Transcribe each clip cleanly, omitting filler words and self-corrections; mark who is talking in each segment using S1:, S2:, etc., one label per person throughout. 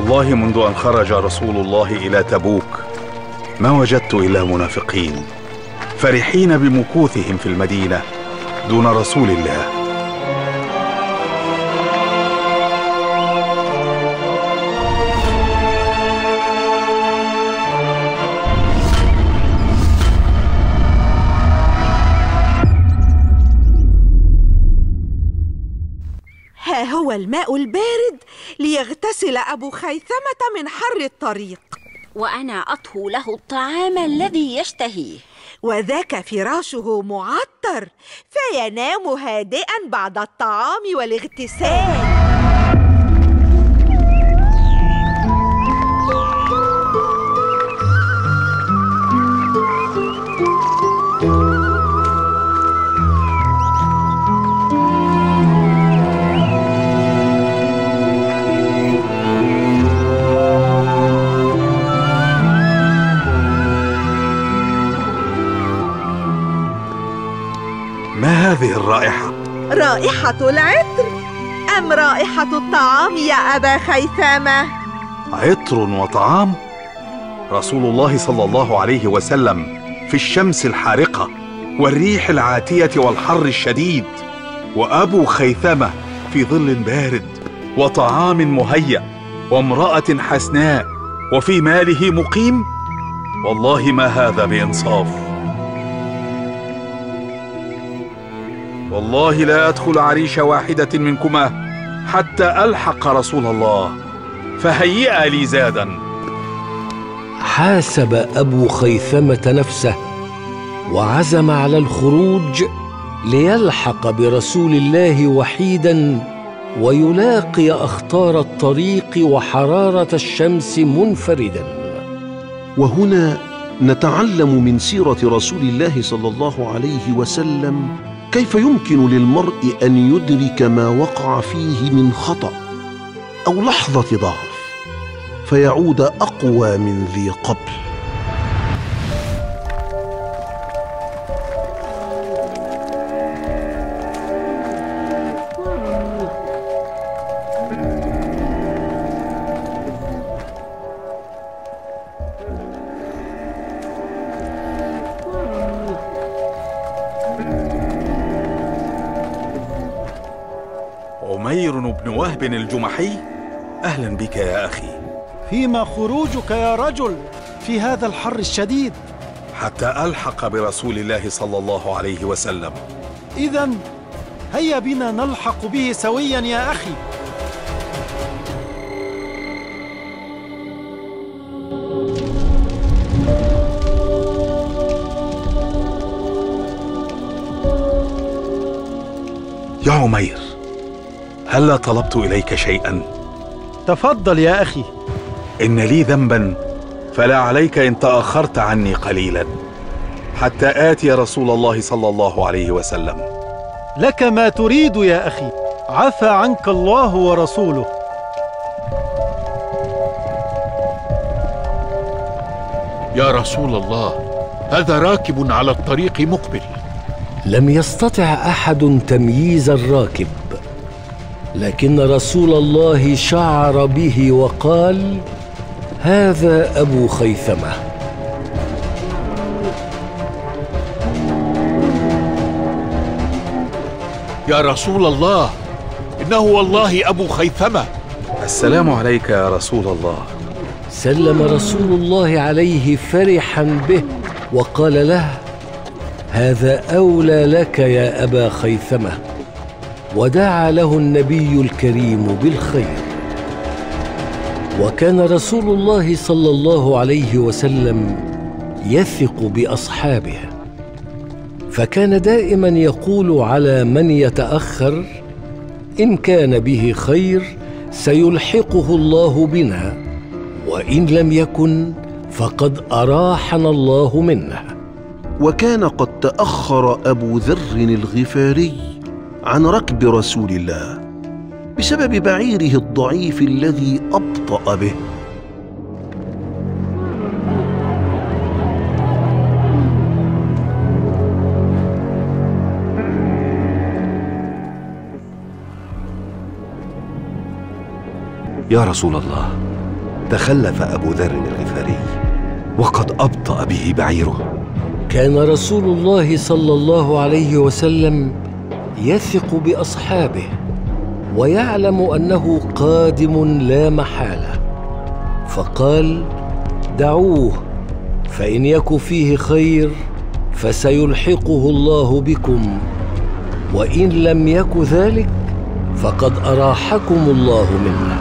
S1: والله منذ أن خرج رسول الله إلى تبوك ما وجدت إلا منافقين فرحين بمكوثهم في المدينة دون رسول الله.
S2: ها هو الماء البارد ليغتسل أبو خيثمة من حر الطريق،
S3: وأنا أطهو له الطعام الذي يشتهيه،
S2: وذاك فراشه معطر فينام هادئا بعد الطعام والاغتسال.
S1: ما هذه الرائحة؟
S2: رائحة العطر أم رائحة الطعام يا أبا خيثمة؟
S1: عطر وطعام؟ رسول الله صلى الله عليه وسلم في الشمس الحارقة والريح العاتية والحر الشديد، وأبو خيثمة في ظل بارد وطعام مهيأ وامرأة حسناء وفي ماله مقيم. والله ما هذا بإنصاف. والله لا أدخل عريش واحدة منكما حتى ألحق رسول الله، فهيئا لي زادا.
S4: حاسب أبو خيثمة نفسه وعزم على الخروج ليلحق برسول الله وحيدا ويلاقي أخطار الطريق وحرارة الشمس منفردا.
S5: وهنا نتعلم من سيرة رسول الله صلى الله عليه وسلم كيف يمكن للمرء أن يدرك ما وقع فيه من خطأ أو لحظة ضعف فيعود أقوى من ذي قبل.
S1: عمير بن وهب الجمحي، أهلا بك يا أخي.
S6: فيما خروجك يا رجل في هذا الحر الشديد؟
S1: حتى ألحق برسول الله صلى الله عليه وسلم.
S6: إذن هيا بنا نلحق به سويا يا أخي.
S1: يا عمير، هلا طلبت إليك شيئا؟
S6: تفضل يا أخي.
S1: إن لي ذنبا فلا عليك إن تأخرت عني قليلا حتى آتي رسول الله صلى الله عليه وسلم.
S6: لك ما تريد يا أخي، عفى عنك الله ورسوله.
S7: يا رسول الله، هذا راكب على الطريق مقبل.
S4: لم يستطع أحد تمييز الراكب، لكن رسول الله شعر به وقال: هذا أبو خيثمة.
S7: يا رسول الله، إنه والله أبو خيثمة.
S1: السلام عليك يا رسول الله.
S4: سلم رسول الله عليه فرحا به وقال له: هذا أولى لك يا أبا خيثمة. ودعا له النبي الكريم بالخير. وكان رسول الله صلى الله عليه وسلم يثق بأصحابه، فكان دائما يقول على من يتأخر: إن كان به خير سيلحقه الله بنا، وإن لم يكن فقد أراحنا الله منه.
S5: وكان قد تأخر أبو ذر الغفاري عن ركب رسول الله بسبب بعيره الضعيف الذي أبطأ به.
S8: يا رسول الله، تخلف أبو ذر الغفاري وقد أبطأ به بعيره.
S4: كان رسول الله صلى الله عليه وسلم يثق بأصحابه ويعلم أنه قادم لا محالة، فقال: دعوه، فإن يك فيه خير فسيلحقه الله بكم، وإن لم يك ذلك فقد أراحكم الله منه.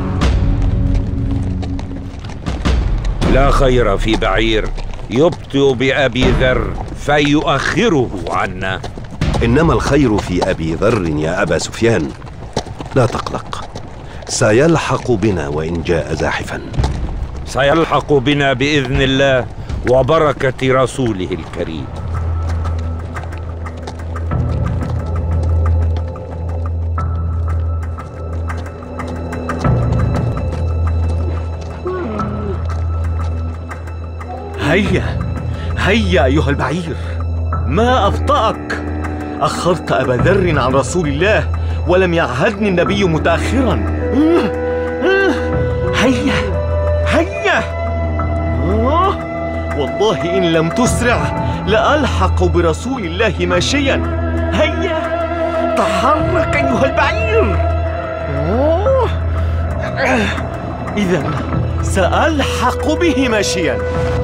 S9: لا خير في بعير يبطئ بأبي ذر فيؤخره عنا.
S8: إنما الخير في أبي ذر يا أبا سفيان، لا تقلق، سيلحق بنا وإن جاء زاحفا.
S9: سيلحق بنا بإذن الله وبركة رسوله الكريم.
S10: هيا هيا أيها البعير، ما أبطأك؟ أخرت أبا ذر عن رسول الله ولم يعهدني النبي متأخرا. هيا هيا، والله إن لم تسرع لألحق برسول الله ماشيا. هيا تحرك أيها البعير. إذن سألحق به ماشيا.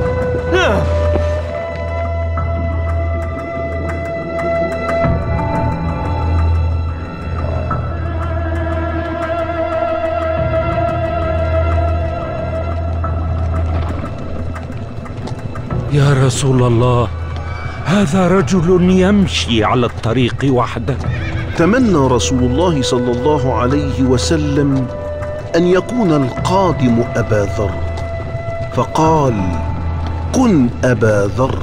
S9: يا رسول الله، هذا رجل يمشي على الطريق وحده.
S5: تمنى رسول الله صلى الله عليه وسلم أن يكون القادم أبا ذر، فقال: كن أبا ذر.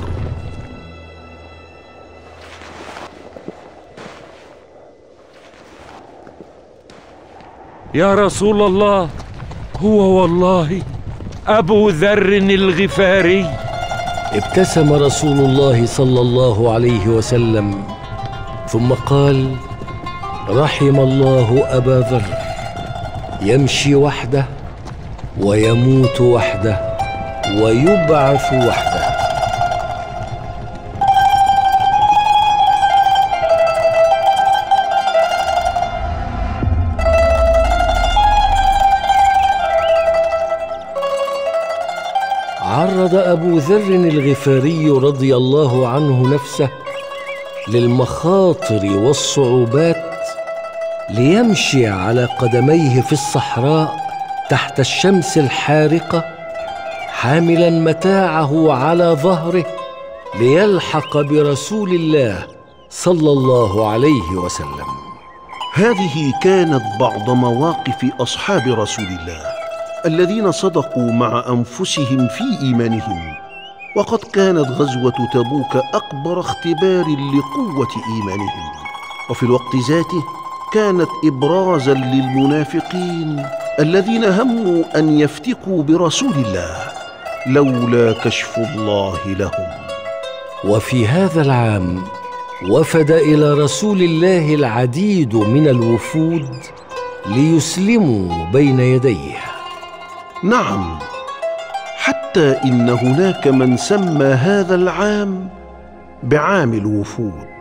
S9: يا رسول الله، هو والله أبو ذر الغفاري.
S4: ابتسم رسول الله صلى الله عليه وسلم ثم قال: رحم الله أبا ذر، يمشي وحده ويموت وحده ويبعث وحده. عرض أبو ذر الغفاري رضي الله عنه نفسه للمخاطر والصعوبات ليمشي على قدميه في الصحراء تحت الشمس الحارقة، حاملا متاعه على ظهره ليلحق برسول الله صلى الله عليه وسلم.
S5: هذه كانت بعض مواقف أصحاب رسول الله الذين صدقوا مع أنفسهم في إيمانهم، وقد كانت غزوة تبوك أكبر اختبار لقوة إيمانهم، وفي الوقت ذاته كانت إبرازا للمنافقين الذين هموا أن يفتكوا برسول الله لولا كشف الله لهم.
S4: وفي هذا العام وفد إلى رسول الله العديد من الوفود ليسلموا بين يديه.
S5: نعم، حتى إن هناك من سمى هذا العام بعام الوفود.